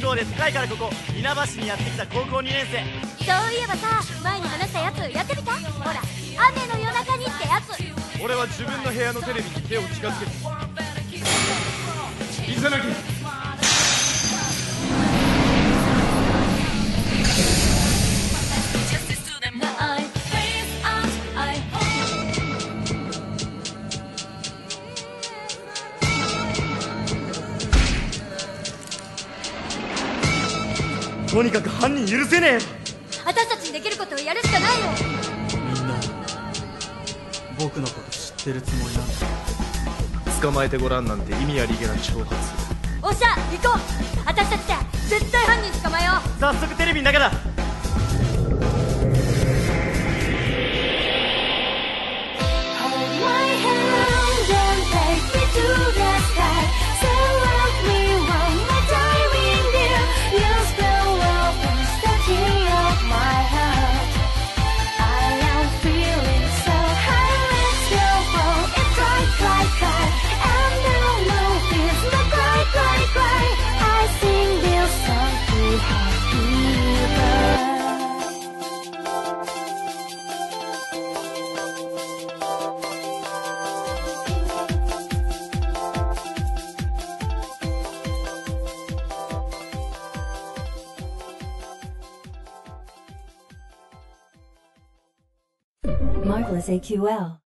号で高いからここ稲橋にやってきた高校2年生。 そういえばさ、前に話したやつやってみた？ほら、雨の夜中にってやつ。 俺は自分の部屋のテレビに手を近づけて水抜き。 とにかく犯人許せねえよ。 私たちにできることをやるしかないよ。 みんな僕のこと知ってるつもりなんだ。 捕まえてごらんなんて意味ありげな挑発。 おっしゃ、行こう。私たちで絶対犯人捕まえよう。 早速テレビの中だ。 Marvelous AQL.